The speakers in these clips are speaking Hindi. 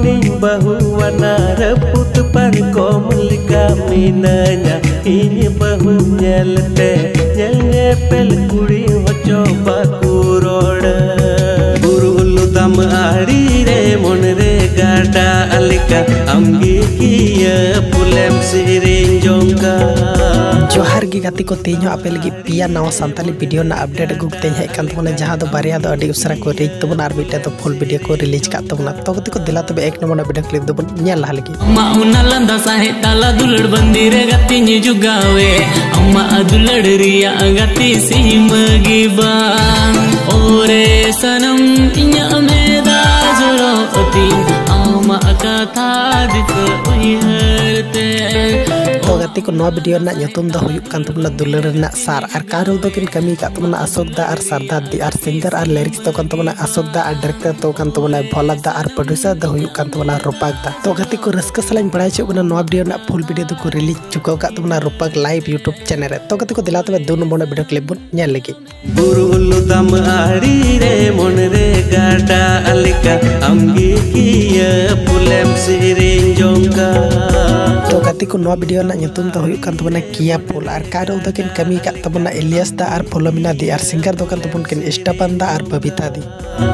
Koning bahuana reput parkom lika minanya ini bahunya lete nyelnya pel kuri hoco bakuroda buru ulu tam ari re mon re gada alika amgi kiya pulem sirin jongka जोहार गी गाती को तेजो आपे लगी पिया नवा सांताली वीडियो ना अपडेट गुक तेज है कान तबना जहां दो बारिया दो अडी उसरा को रीच तबन आर बिटे तो फुल वीडियो को रिलीज का तबना तो गति को दिला तबे एक नंबर वीडियो क्लिप दबन ᱧᱮᱞ ला लगी अम्मा उना लंदा साहे ताला दुलड़ बंदी रे गति नि जुगावे अम्मा दुलड़ रिया गति सीमगी बा ओरे सनम इnya मेदा जरो अति अम्मा कथा दित उयरते तो गति को नवा वीडियो ना nyutum दा हुयुक कान तबना दुलड़ ना सार आर कारो दो किन कमी का तबना अशोक दा आर सरदार दी आर सिंगर आर लिरिक्स तो कान तबना अशोक दा आर डायरेक्टर तो कान तबना भोला दा आर प्रोड्यूसर दा हुयुक कान तबना रूपक दा तो गति को रस्क सलाइन बड़ाई छु बना नवा वीडियो ना फुल वीडियो को रिलीज चुकाव का तबना रूपक लाइव यूट्यूब चैनल रे तो गति को दिला तबे 2 नंबर वीडियो क्लिप बन ᱧᱮᱞ लगी बुरुलु दम आड़ी रे मन रे गाडा अलिका अमगी किया पुलेम सिरिन जोंका तो गति को नवा वीडियो ना nyutum तो हुयुक कान तबना किया फुल आर कारो दो किन कमी का तबना इलियास दा आर फोलोमिना दी आर सिंगर दो कान तबन किन स्टपन दा आर बबीता दी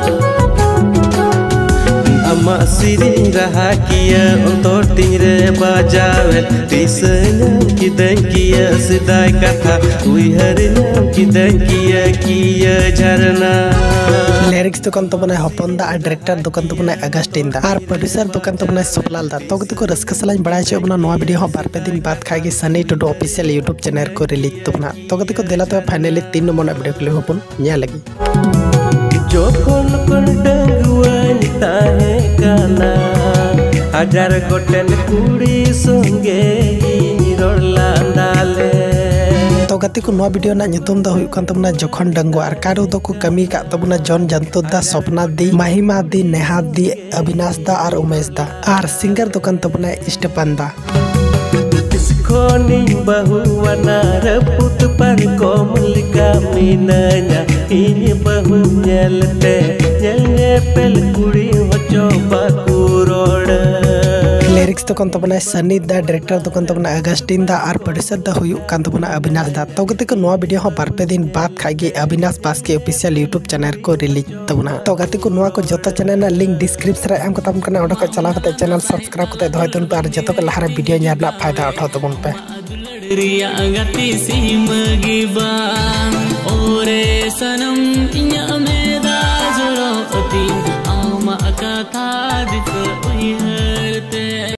अम्मा सिरिन रहा किया उन्तर तिंगरे बाजावे तिसन्याम किदन किया सिदाय कथा उइहरन्याम किदन किया झरना लिरिक्स तो कान तबना हपन दा आर डायरेक्टर दो कान तबना अगस्टिन दा आर प्रोड्यूसर दो कान तबना सुखलाल दा तो गति को रस्क सलाइन बड़ाई छु बना नवा वीडियो हो बार पे दिन बाद खागी Sunny Tudu official YouTube channel को रिलीज तबना तो गति को दिला तो फाइनली 3 नंबर वीडियो क्लिप होपन ᱧᱮᱞ लगी जो कोन कोन डंगुआन ताहे काना हजार गोटेन कुड़ी संगे रोड लांदाले तो गति को नवा वीडियो ना nyutum दा हुयुक कान तबना जखन डंगु आर कारो दो को कमी का तबना जॉन जंतु दा स्वप्ना दी महिमा दी नेहा दी अविनाश दा आर उमेश दा आर सिंगर दो कान तबना स्टेपन दा Koning bahuana reput parkom lika minanya ini bahunya lete nyelnya pel kuri hoco bakuroda lyrics तो कान तबना सनी दा डायरेक्टर तो कान तबना अगस्टिन दा आर प्रोड्यूसर दा हुयुक कान तबना अविनाश दा तो गति को नवा वीडियो हो बार पे दिन बाद खागी अविनाश बास के ऑफिशियल यूट्यूब चैनल को रिलीज तबना तो गति को नवा को जतो चैनल ना लिंक डिस्क्रिप्शन रे एम कतम कना ओडो को चला कते चैनल सब्सक्राइब कते धोय तुन पे आर जतो के लहारे वीडियो न्यारना फायदा उठाओ तबन पे रिया गति सीमगी बा ओरे सनम इnya मेदा जरो अति अम्मा कथा दित उयरते